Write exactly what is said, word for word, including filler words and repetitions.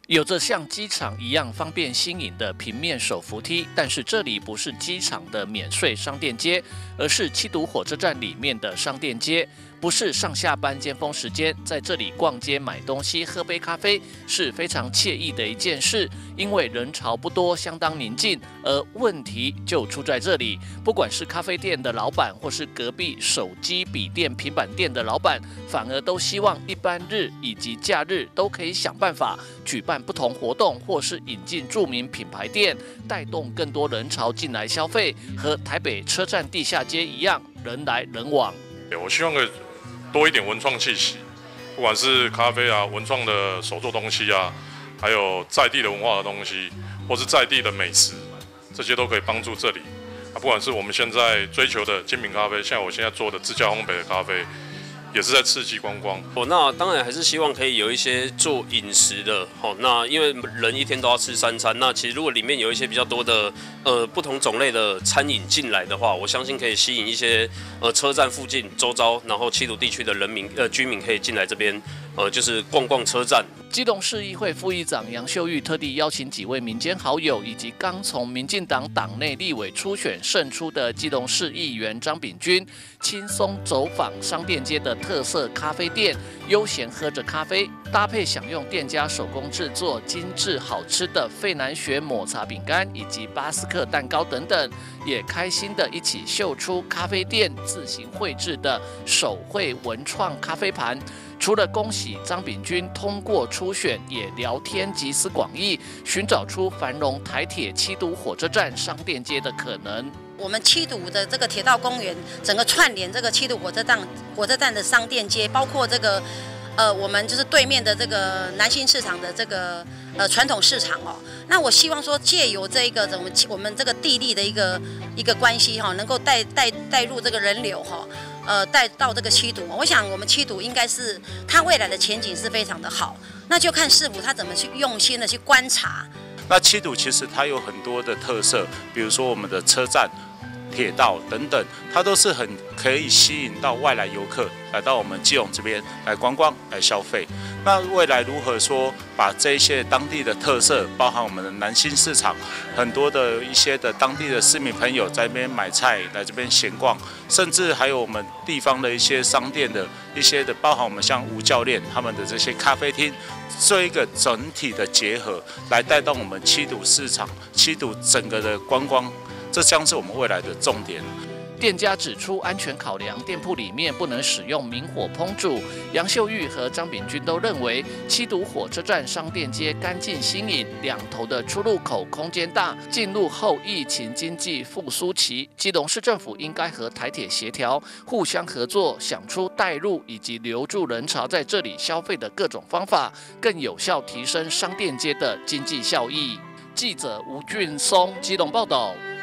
有着像机场一样方便新颖的平面手扶梯，但是这里不是机场的免税商店街，而是七堵火车站里面的商店街。不是上下班尖峰时间，在这里逛街买东西、喝杯咖啡是非常惬意的一件事，因为人潮不多，相当宁静。而问题就出在这里，不管是咖啡店的老板，或是隔壁手机、笔电、平板店的老板，反而都希望一般日以及假日都可以想办法举办不同活动，或是引进著名品牌店，带动更多人潮进来消费，和台北车站地下街一样，人来人往。 我希望可以多一点文创气息，不管是咖啡啊、文创的手做东西啊，还有在地的文化的东西，或是在地的美食，这些都可以帮助这里。啊，不管是我们现在追求的精品咖啡，像我现在做的自家烘焙的咖啡，也是在刺激观光。 哦，那当然还是希望可以有一些做饮食的。哦，那因为人一天都要吃三餐，那其实如果里面有一些比较多的呃不同种类的餐饮进来的话，我相信可以吸引一些呃车站附近周遭，然后七堵地区的人民呃居民可以进来这边呃就是逛逛车站。 基隆市议会副议长杨秀玉特地邀请几位民间好友，以及刚从民进党党内立委初选胜出的基隆市议员张炳君，轻松走访商店街的特色咖啡店，悠闲喝着咖啡，搭配享用店家手工制作精致好吃的费南雪抹茶饼干以及巴斯克蛋糕等等，也开心的一起秀出咖啡店自行绘制的手绘文创咖啡盘。除了恭喜张炳君通过初选，也聊天集思广益，寻找出繁荣台铁七堵火车站商店街的可能。 我们七堵的这个铁道公园，整个串联这个七堵火车站火车站的商店街，包括这个呃，我们就是对面的这个南新市场的这个呃传统市场哦。那我希望说，借由这一个我们我们这个地利的一个一个关系哈，能够带带带入这个人流哈。呃，带到这个七堵，我想我们七堵应该是它未来的前景是非常的好，那就看市府他怎么去用心的去观察。 那七堵其实它有很多的特色，比如说我们的车站、铁道等等，它都是很可以吸引到外来游客来到我们基隆这边来观光、来消费。那未来如何说把这一些当地的特色，包含我们的南新市场，很多的一些的当地的市民朋友在这边买菜，来这边闲逛，甚至还有我们地方的一些商店的一些的，包含我们像吴教练他们的这些咖啡厅，做一个整体的结合，来带动我们七堵市场、七堵整个的观光。这将是我们未来的重点。 店家指出，安全考量，店铺里面不能使用明火烹煮。杨秀玉和张炳君都认为，七堵火车站商店街干净新颖，两头的出入口空间大。进入后疫情经济复苏期，基隆市政府应该和台铁协调，互相合作，想出带入以及留住人潮在这里消费的各种方法，更有效提升商店街的经济效益。记者吴俊松基隆报道。